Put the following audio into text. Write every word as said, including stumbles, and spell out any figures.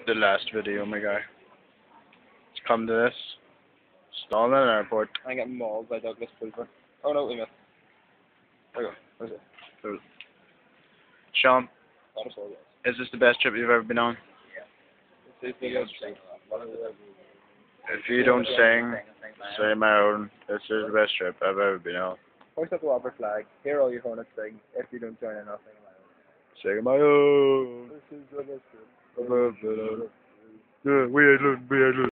The last video, my guy. It's come to this. Stall in an airport. I get mauled by Douglas Pulver. Oh no, we missed. There we go. Where's it? So, Sean, Not a soul, yes. is this the best trip you've ever been on? It's the biggest thing. If you don't sing, say my own. This is the best trip I've ever been on. Hoist up the Whopper flag. Hear all your hornets sing. If you don't join in, I'll sing my own. Sing my own. This is the best trip. Yeah, we ain't we ain't